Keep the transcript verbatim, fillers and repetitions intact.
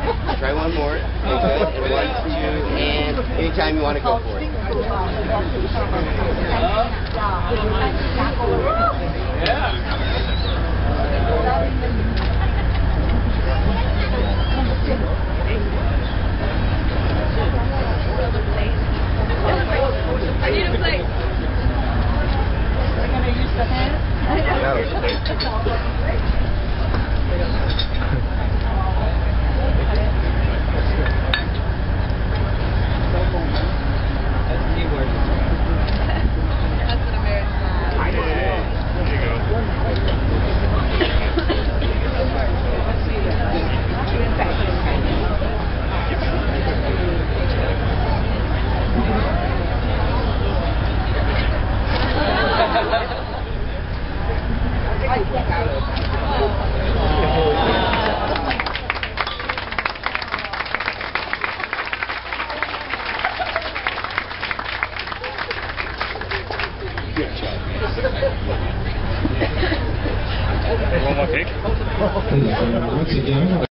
Try one more. Okay, good. And one, two, and anytime you want to go for it. I need a plate. We're going to use the hands? Yeah, there's a plate. That's an American flag. There you go. Good job. Want more cake? Once again.